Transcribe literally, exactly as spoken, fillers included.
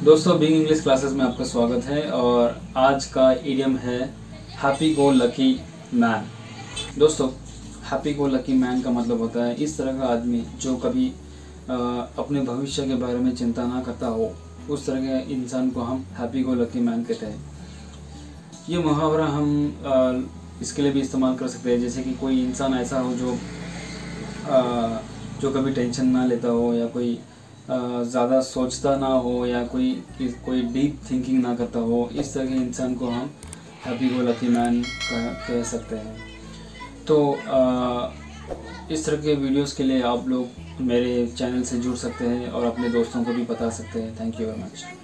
दोस्तों big English classes में आपका स्वागत है और आज का इडियम है हैप्पी गो लकी मैन। दोस्तों हैप्पी गो लकी मैन का मतलब होता है इस तरह का आदमी जो कभी आ, अपने भविष्य के बारे में चिंता ना करता हो, उस तरह के इंसान को हम हैप्पी गो लकी मैन कहते हैं। ये मुहावरा हम आ, इसके लिए भी इस्तेमाल कर सकते हैं, जैसे कि कोई इंसान ऐसा हो जो आ, जो कभी टेंशन ना लेता हो या कोई ज़्यादा सोचता ना हो या कोई कोई डीप थिंकिंग ना करता हो, इस तरह के इंसान को हम हैप्पी गो लकी मैन कह सकते हैं। तो आ, इस तरह के वीडियोस के लिए आप लोग मेरे चैनल से जुड़ सकते हैं और अपने दोस्तों को भी बता सकते हैं। Thank you very much.